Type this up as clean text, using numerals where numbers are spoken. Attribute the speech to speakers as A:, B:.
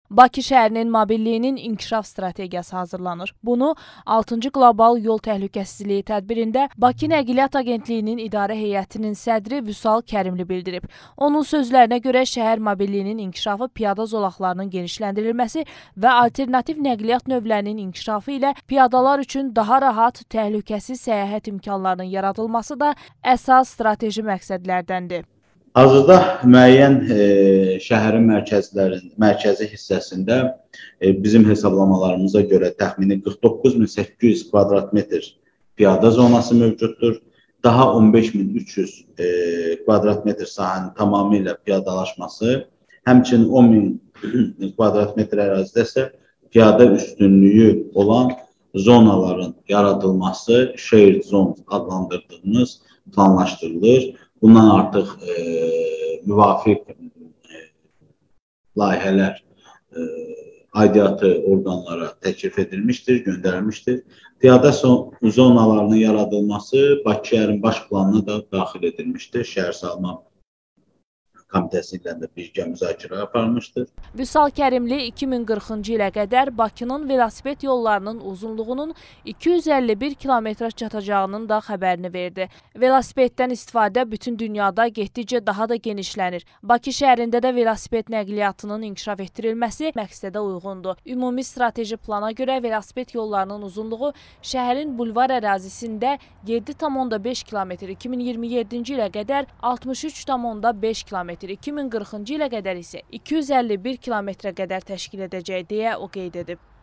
A: Bakı şəhərinin mobilliyinin inkişaf strategiyası hazırlanır. Bunu 6-cı Qlobal Yol Təhlükəsizliyi tədbirində Bakı Nəqliyyat Agentliyinin idarə heyətinin sədri Vüsal Kərimli bildirib. Onun sözlərinə görə şəhər mobilliyinin inkişafı piyada zolaqlarının genişləndirilməsi və alternativ nəqliyyat növlərinin inkişafı ilə piyadalar üçün daha rahat, təhlükəsiz səyahət imkanlarının yaradılması da əsas strateji məqsədlərdəndir.
B: Hazırda müəyyən şəhərin mərkəzi hissəsində bizim hesablamalarımıza görə təxmini 49.800 kvadrat metr piyada zonası mövcuddur. Daha 15.300 kvadrat metr sahənin tamamilə piyadalaşması, həmçinin 10.000 kvadrat metr ərazidə isə piyada üstünlüyü olan zonaların yaradılması, shared zone adlandırdığımız planlaşdırılır. Bundan artıq müvafiq layihələr aidiyyatı orqanlara təklif edilmişdir, göndərilmişdir. Piyada zonalarının yaradılması Bakı şəhərin baş planına da daxil edilmişdir. Şəhər Salma Komitəsi ilə də birgə müzakirə aparılmışdır.
A: Vüsal Kərimli 2040-cı ilə qədər Bakının velosiped yollarının uzunluğunun 251 kilometrə çatacağının da xəbərini verdi. Velosipeddən istifadə bütün dünyada getdikcə daha da genişlənir. Bakı şəhərində də velosiped nəqliyyatının inkişaf etdirilməsi məqsədə uyğundur. Ümumi strateji plana görə velosiped yollarının uzunluğu şəhərin bulvar ərazisində 7,5 km, 2027-ci ilə qədər 63,5 km, 2040-cı ilə qədər isə 251 kilometrə qədər təşkil edəcək deyə o qeyd edib.